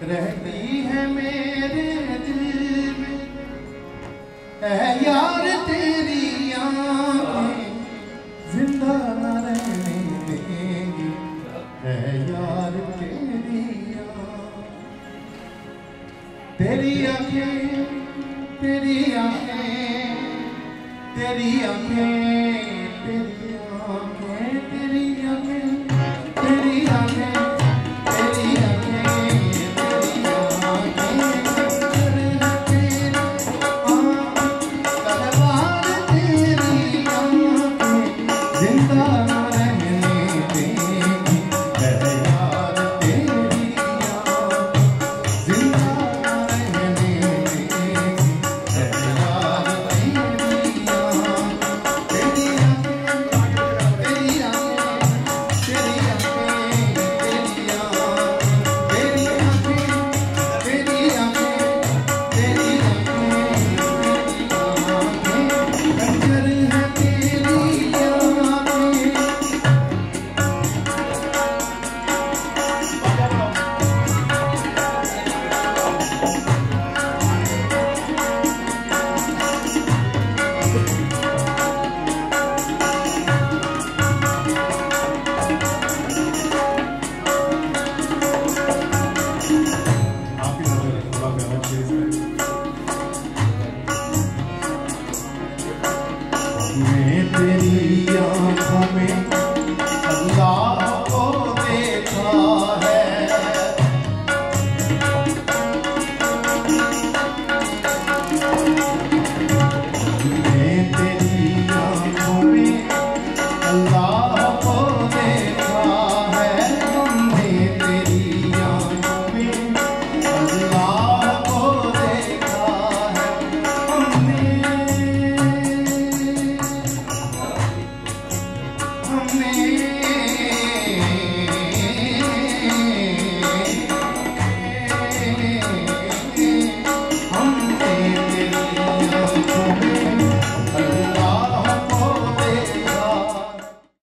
रहती है मेरे दिल में है यार तेरी आँखें जिंदा न रहने देंगी है यार तेरी तेरी आँखें तेरी आँखें तेरी आँखें तेरी आँखें तेरी आँखें तेरी आँखें मैं तेरी आँखों में अल्लाह को देखा है मैं तेरी आँखों में अल्लाह को देखा है हमने तेरी आँखों में अल्लाह को देखा है हमने हमने